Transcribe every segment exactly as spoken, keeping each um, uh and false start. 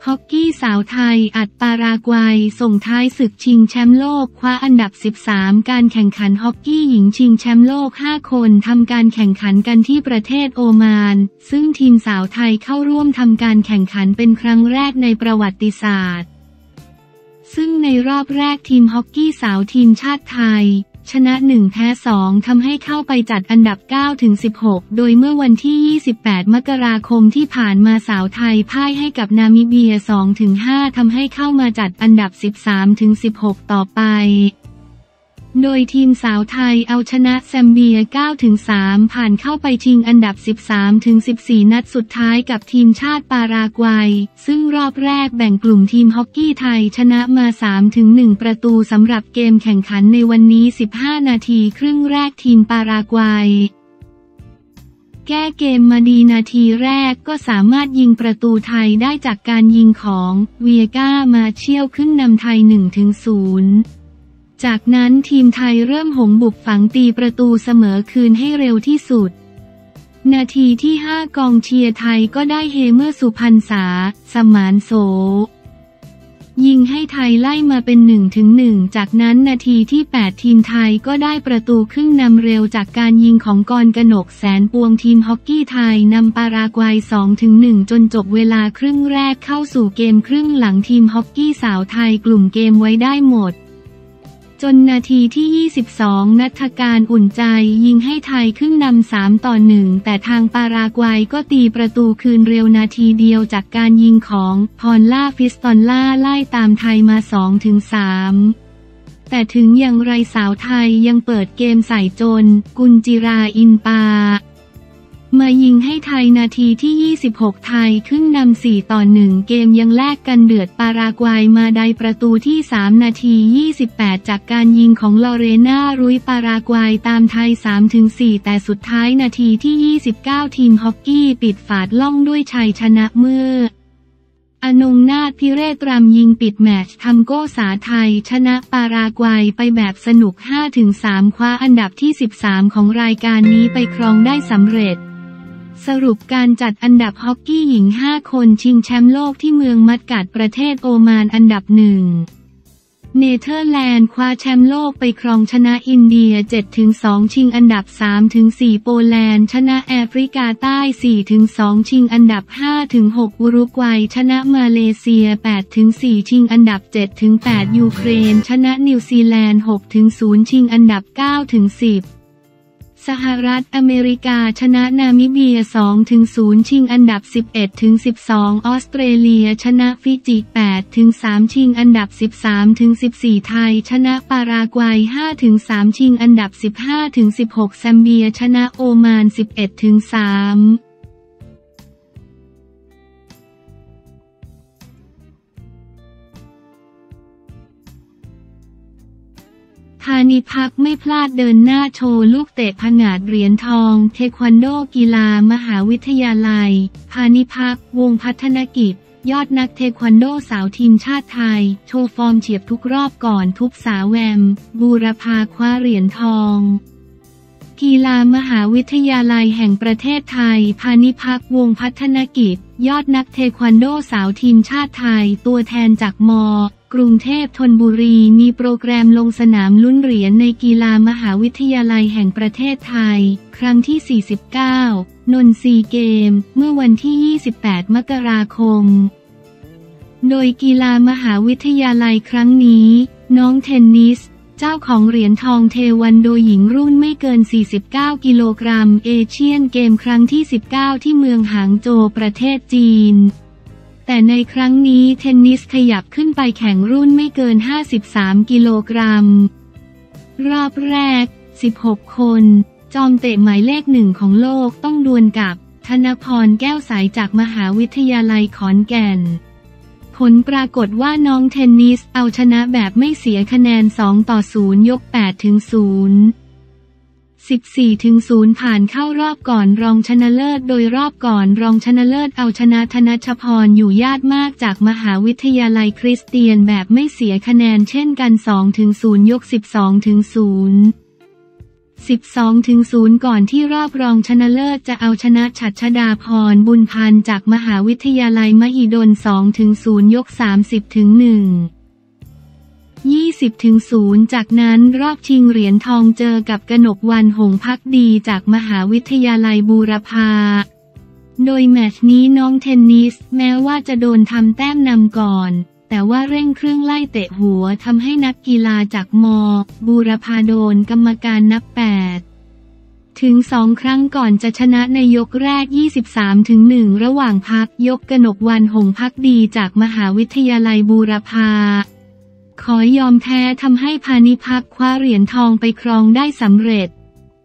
ฮอกกี้สาวไทยอัดปารากวัยส่งท้ายศึกชิงแชมป์โลกคว้าอันดับสิบสามการแข่งขันฮอกกี้หญิงชิงแชมป์โลกห้าคนทำการแข่งขันกันที่ประเทศโอมานซึ่งทีมสาวไทยเข้าร่วมทำการแข่งขันเป็นครั้งแรกในประวัติศาสตร์ซึ่งในรอบแรกทีมฮอกกี้สาวทีมชาติไทยชนะหนึ่งแพ้สองทำให้เข้าไปจัดอันดับ เก้าถึงสิบหก โดยเมื่อวันที่ ยี่สิบแปด มกราคมที่ผ่านมาสาวไทยพ่ายให้กับนามิเบีย สองถึงห้า ทำให้เข้ามาจัดอันดับ สิบสามถึงสิบหก ต่อไปโดยทีมสาวไทยเอาชนะแซมเบีย เก้าถึงสาม ผ่านเข้าไปชิงอันดับ สิบสามถึงสิบสี่ นัดสุดท้ายกับทีมชาติปารากวัยซึ่งรอบแรกแบ่งกลุ่มทีมฮอกกี้ไทยชนะมา สามถึงหนึ่ง ประตูสำหรับเกมแข่งขันในวันนี้ สิบห้า นาทีครึ่งแรกทีมปารากวัยแก้เกมมาดีนาทีแรกก็สามารถยิงประตูไทยได้จากการยิงของเวียก้ามาเชี่ยวขึ้นนำไทย หนึ่งถึงศูนย์จากนั้นทีมไทยเริ่มหงบุกฝังตีประตูเสมอคืนให้เร็วที่สุดนาทีที่ห้ากองเชียร์ไทยก็ได้เฮเมื่อสุพรรณษาสมานโสยิงให้ไทยไล่มาเป็นหนึ่งถึงหนึ่งจากนั้นนาทีที่แปดทีมไทยก็ได้ประตูขึ้นนำเร็วจากการยิงของกรกนกแสนปวงทีมฮอกกี้ไทยนำปารากวัย สองถึงหนึ่ง จนจบเวลาครึ่งแรกเข้าสู่เกมครึ่งหลังทีมฮอกกี้สาวไทยกลุ่มเกมไว้ได้หมดจนนาทีที่ ยี่สิบสอง ณัฐการอุ่นใจยิงให้ไทยขึ้นนำ สามต่อหนึ่ง แต่ทางปารากวัยก็ตีประตูคืนเร็วนาทีเดียวจากการยิงของพรล่าฟิสตอนล่าไล่ตามไทยมา สองถึงสาม แต่ถึงอย่างไรสาวไทยยังเปิดเกมใส่จนกุญจิราอินปามายิงให้ไทยนาทีที่ ยี่สิบหก ไทยขึ้นนำ สี่ต่อหนึ่ง เกมยังแลกกันเดือดปารากวัยมาได้ประตูที่ สาม นาที ยี่สิบแปด จากการยิงของลอเรน่ารุยปารากวัยตามไทย สามถึงสี่ แต่สุดท้ายนาทีที่ ยี่สิบเก้า ทีมฮอกกี้ปิดฝาดล่องด้วยชัยชนะเมื่ออนงนาถพิเรศรำยิงปิดแมตช์ทำโก้สาไทยชนะปารากวัยไปแบบสนุก ห้าถึงสาม คว้าอันดับที่ สิบสาม ของรายการนี้ไปครองได้สำเร็จสรุปการจัดอันดับฮอกกี้หญิงห้าคนชิงแชมป์โลกที่เมืองมัสกัตประเทศโอมานอันดับหนึ่งเนเธอร์แลนด์คว้าแชมป์โลกไปครองชนะอินเดีย เจ็ดถึงสอง ชิงอันดับ สามถึงสี่ โปแลนด์ชนะแอฟริกาใต้ สี่ถึงสอง ชิงอันดับ ห้าถึงหก อุรุกวัยชนะมาเลเซีย แปดถึงสี่ ชิงอันดับ เจ็ดถึงแปด ยูเครนชนะนิวซีแลนด์ หกถึงศูนย์ ชิงอันดับ เก้าถึงสิบสหรัฐอเมริกาชนะนามิเบีย สองถึงศูนย์ ชิงอันดับ สิบเอ็ดถึงสิบสอง ออสเตรเลียชนะฟิจิ แปดถึงสาม ชิงอันดับ สิบสามถึงสิบสี่ ไทยชนะปารากวัย ห้าถึงสาม ชิงอันดับ สิบห้าถึงสิบหก แซมเบียชนะโอมาน สิบเอ็ดถึงสามพานิพักไม่พลาดเดินหน้าโชว์ลูกเตะผงาดเหรียญทองเทควันโดกีฬามหาวิทยาลัยพานิพักวงศ์พัฒนกิจยอดนักเทควันโดสาวทีมชาติไทยโชว์ฟอร์มเฉียบทุกรอบก่อนทุบสาแวมบูรพาคว้าเหรียญทองกีฬามหาวิทยาลัยแห่งประเทศไทยพานิพักวงศ์พัฒนกิจยอดนักเทควันโดสาวทีมชาติไทยตัวแทนจากม.กรุงเทพธนบุรีมีโปรแกรมลงสนามลุ้นเหรียญในกีฬามหาวิทยาลัยแห่งประเทศไทยครั้งที่ สี่สิบเก้า นนทรีเกมเมื่อวันที่ ยี่สิบแปด มกราคมโดยกีฬามหาวิทยาลัยครั้งนี้น้องเทนนิสเจ้าของเหรียญทองเทควันโดหญิงรุ่นไม่เกิน สี่สิบเก้า กิโลกรัมเอเชียนเกมครั้งที่ สิบเก้า ที่เมืองหางโจวประเทศจีนแต่ในครั้งนี้เทนนิสขยับขึ้นไปแข่งรุ่นไม่เกิน ห้าสิบสาม กิโลกรัมรอบแรก สิบหก คนจอมเตะหมายเลขหนึ่งของโลกต้องดวลกับธนพรแก้วใสจากมหาวิทยาลัยขอนแก่นผลปรากฏว่าน้องเทนนิสเอาชนะแบบไม่เสียคะแนน สองต่อศูนย์ ยก แปดถึงศูนย์ สิบสี่ถึงศูนย์ ผ่านเข้ารอบก่อนรองชนะเลิศโดยรอบก่อนรองชนะเลิศเอาชนะธนชพรอยู่ญาติมากจากมหาวิทยาลัยคริสเตียนแบบไม่เสียคะแนนเช่นกัน สองถึงศูนย์ ยก สิบสองถึงศูนย์สิบสองถึงศูนย์ ก่อนที่รอบรองชนะเลิศจะเอาชนะฉัตรชดาพรบุญพันธ์จากมหาวิทยาลัยมหิดล สองถึงศูนย์ ยก สามสิบถึงหนึ่ง ยี่สิบถึงศูนย์ จากนั้นรอบชิงเหรียญทองเจอกับกนกวรรณ หงส์ภักดีจากมหาวิทยาลัยบูรพาโดยแมตช์นี้น้องเทนนิสแม้ว่าจะโดนทำแต้มนำก่อนแต่ว่าเร่งเครื่องไล่เตะหัวทำให้นักกีฬาจากม.บูรพาโดนกรรมการนับแปดถึงสองครั้งก่อนจะชนะในยกแรก ยี่สิบสามถึงหนึ่ง ระหว่างพักยกกนกวรรณ หงส์ภักดีจากมหาวิทยาลัยบูรพาขอยอมแพ้ทำให้พานิพักคว้าเหรียญทองไปครองได้สำเร็จ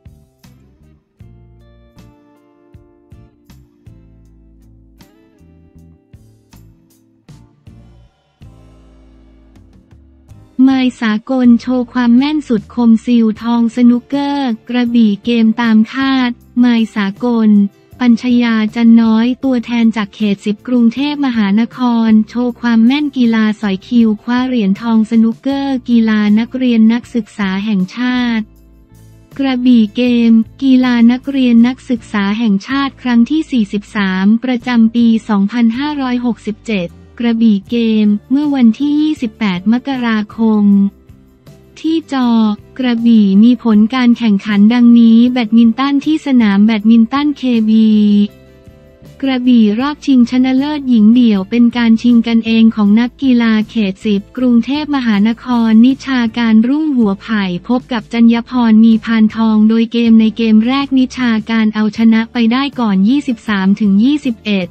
ไมล์สากลโชว์ความแม่นสุดคมซิลทองสนุกเกอร์กระบี่เกมตามคาดไมล์สากลปัญชยาจันน้อยตัวแทนจากเขตสิบกรุงเทพมหานครโชว์ความแม่นกีฬาสอยคิวคว้าเหรียญทองสนุกเกอร์กีฬานักเรียนนักศึกษาแห่งชาติกระบี่เกมกีฬานักเรียนนักศึกษาแห่งชาติครั้งที่ สี่สิบสาม ประจำปี สองพันห้าร้อยหกสิบเจ็ดกระบี่เกมเมื่อวันที่ ยี่สิบแปด มกราคมที่จอกระบี่มีผลการแข่งขันดังนี้แบดมินตันที่สนามแบดมินตันเคบีกระบี่รอบชิงชนะเลิศหญิงเดี่ยวเป็นการชิงกันเองของนักกีฬาเขตสิบกรุงเทพมหานครนิชาการรุ่งหัวไผ่พบกับจัญญพรมีพานทองโดยเกมในเกมแรกนิชาการเอาชนะไปได้ก่อน ยี่สิบสามถึงยี่สิบเอ็ด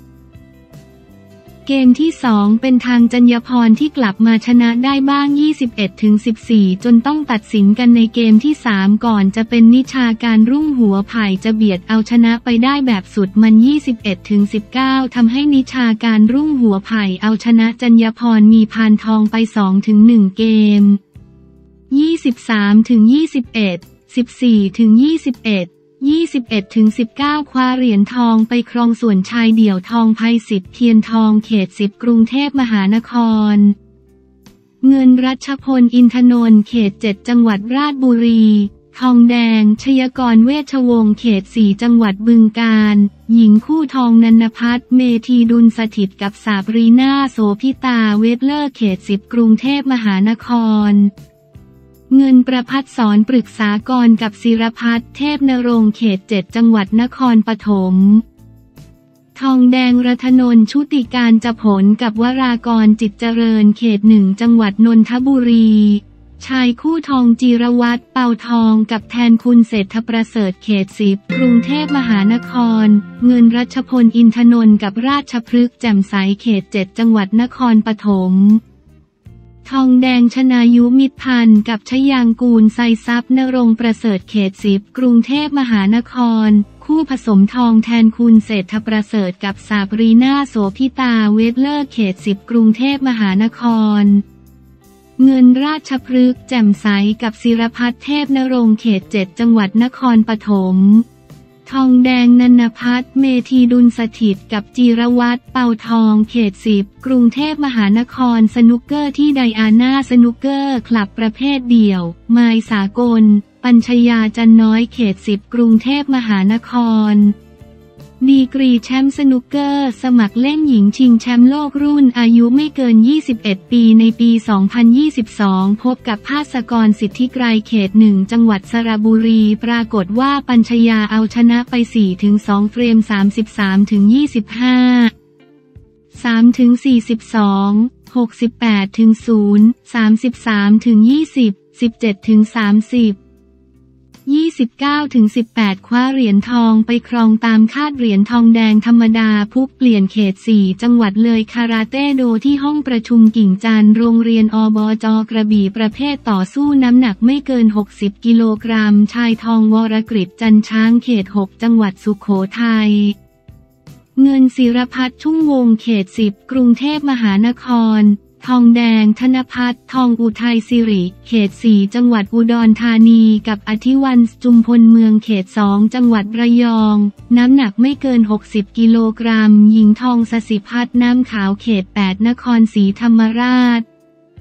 เกมที่สองเป็นทางจัญญพรที่กลับมาชนะได้บ้าง ยี่สิบเอ็ดถึงสิบสี่ จนต้องตัดสินกันในเกมที่สามก่อนจะเป็นนิชาการรุ่งหัวไผ่จะเบียดเอาชนะไปได้แบบสุดมัน ยี่สิบเอ็ดถึงสิบเก้า ทำให้นิชาการรุ่งหัวไผ่เอาชนะจัญญพรมีพานทองไป สองถึงหนึ่ง เกม ยี่สิบสามถึงยี่สิบเอ็ด สิบสี่ถึงยี่สิบเอ็ดยี่สิบเอ็ดถึงสิบเก้า คว้าเหรียญทองไปครองส่วนชายเดี่ยวทองไพศิษฐ์เทียนทองเขตสิบกรุงเทพมหานครเงินรัชพลอินทนนท์เขตเจ็ดจังหวัดราชบุรีทองแดงชยกรเวชวงศ์เขตสี่จังหวัดบึงกาฬหญิงคู่ทองนันพัฒน์เมธีดุลสถิตกับสาบรีนาโสภิตาเวทเลอร์เขตสิบกรุงเทพมหานครเงินประภัสสรปรึกษากรกับศิรพัฒน์เทพนรงค์เขตเจ็ดจังหวัดนครปฐมทองแดงรัตนนท์ชุติการจผลกับวรากรจิตเจริญเขตหนึ่งจังหวัดนนทบุรีชายคู่ทองจีรวัตรเป่าทองกับแทนคุณเศรษฐประเสริฐเขตสิบกรุงเทพมหานครเงินรัชพลอินทนนท์กับราชพฤกษ์แจ่มใสเขตเจ็ดจังหวัดนครปฐมทองแดงชนายุมิตรพันธ์กับชยางกูลไซทรัพย์นรงค์ประเสริฐเขตสิบกรุงเทพมหานครคู่ผสมทองแทนคุณเศรษฐประเสริฐกับสาบรีนาโสภิตาเวทเลอร์เขตสิบกรุงเทพมหานครเงินราชพฤกษ์แจ่มใสกับศิรพัฒน์เทพนรงค์เขตเจ็ดจังหวัดนครปฐมทองแดงนันพัฒน์เมธีดุลสถิตกับจีรวัตรเป่าทองเขตสิบกรุงเทพมหานครสนุกเกอร์ที่ไดอาน่าสนุกเกอร์คลับประเภทเดี่ยวไมล์สากลปัญชยาจันน้อยเขตสิบกรุงเทพมหานครดีกรีแชมป์สนุกเกอร์สมัครเล่นหญิงชิงแชมป์โลกรุ่นอายุไม่เกินยี่สิบเอ็ดปีในปี สองพันยี่สิบสอง พบกับภาสกรสิทธิไกรเขตหนึ่งจังหวัดสระบุรีปรากฏว่าปัญชยาเอาชนะไป สี่ถึงสอง เฟรม สามสิบสามถึงยี่สิบห้า สามถึงสี่สิบสอง หกสิบแปดถึงศูนย์ สามสิบสามถึงยี่สิบ สิบเจ็ดถึงสามสิบยี่สิบเก้าถึงสิบแปด คว้าเหรียญทองไปครองตามคาดเหรียญทองแดงธรรมดาผู้เปลี่ยนเขตสี่จังหวัดเลยคาราเต้โดที่ห้องประชุมกิ่งจันทร์โรงเรียนอบจ.กระบี่ประเภทต่อสู้น้ำหนักไม่เกินหกสิบกิโลกรัมชายทองวรกฤษจันช้างเขตหกจังหวัดสุโขทัยเงินศิรพัฒน์ชุ่มวงเขตสิบกรุงเทพมหานครทองแดงธนพัฒน์ทองอุทัยสิริเขตสี่จังหวัดอุดรธานีกับอธิวันจุมพลเมืองเขตสองจังหวัดระยองน้ำหนักไม่เกินหกสิบกิโลกรัมหญิงทองสศิพัฒน์น้ำขาวเขตแปดนครศรีธรรมราช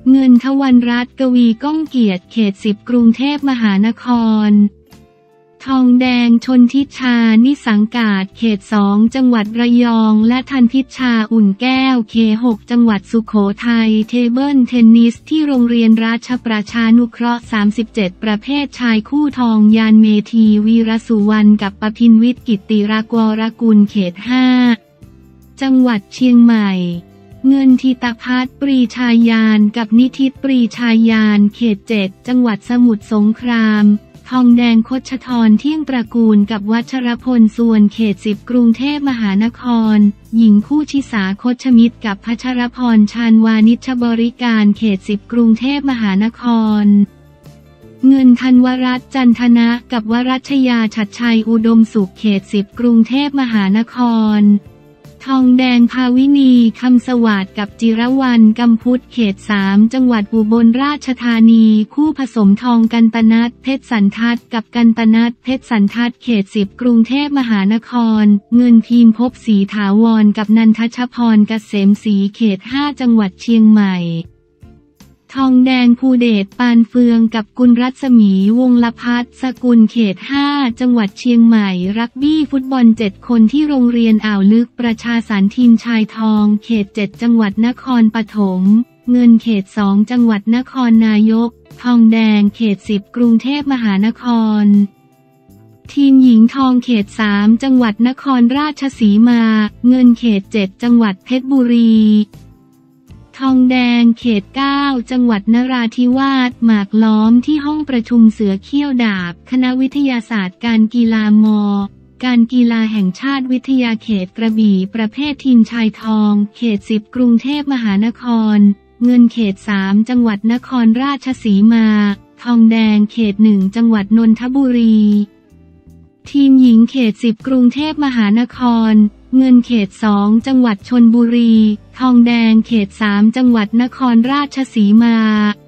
เงินทวันรัตน์กวีก้องเกียรติเขตสิบกรุงเทพมหานครทองแดงชนทิชานิสังกาศเขตสองจังหวัดระยองและทันพิชชาอุ่นแก้วเขตหกจังหวัดสุโขทัยเทเบิลเทนนิสที่โรงเรียนราชประชานุเคราะห์สามสิบเจ็ดประเภทชายคู่ทองยานเมธีวีรสุวรรณกับประพินวิทย์กิตติรักวรกุลเขตห้าจังหวัดเชียงใหม่เงินทิตพัฒน์ปรีชายานกับนิทิตปรีชายานเขตเจ็ดจังหวัดสมุทรสงครามทองแดงคชธรเที่ยงตระกูลกับวัชรพลส่วนเขตสิบกรุงเทพมหานครหญิงคู่ชิสาคชมิตรกับพัชรพรชาญวานิชบริการเขตสิบกรุงเทพมหานครเงินธันวรัตน์จันทนะกับวรัชยาฉัตรชัยอุดมสุขเขตสิบกรุงเทพมหานครทองแดงภาวินีคำสวัสดิ์กับจิรวรรณกำพุทธเขตสามจังหวัดอุบลราชธานีคู่ผสมทองกันตนัทเพชรสันทัดกับกันตนัทเพชรสันทัดเขตสิบกรุงเทพมหานครเงินพีมภพศรีถาวรกับนันทชพรเกษมศรีเขตห้าจังหวัดเชียงใหม่ทองแดงภูเดชปานเฟืองกับกุลรัศมีวงศ์ลพัฒน์สกุลเขตห้าจังหวัดเชียงใหม่รักบี้ฟุตบอลเจ็ดคนที่โรงเรียนอ่าวลึกประชาสรรค์ทีมชายทองเขตเจ็ดจังหวัดนครปฐมเงินเขตสองจังหวัดนครนายกทองแดงเขตสิบกรุงเทพมหานครทีมหญิงทองเขตสามจังหวัดนครราชสีมาเงินเขตเจ็ดจังหวัดเพชรบุรีทองแดงเขตเก้าจังหวัดนราธิวาสหมากล้อมที่ห้องประชุมเสือเขี้ยวดาบคณะวิทยาศาสตร์การกีฬามอการกีฬาแห่งชาติวิทยาเขตกระบี่ประเภททีมชายทองเขตสิบกรุงเทพมหานครเงินเขตสามจังหวัดนครราชสีมาทองแดงเขตหนึ่งจังหวัดนนทบุรีทีมหญิงเขตสิบกรุงเทพมหานครเงินเขตสองจังหวัดชลบุรีทองแดงเขตสามจังหวัดนครราชสีมา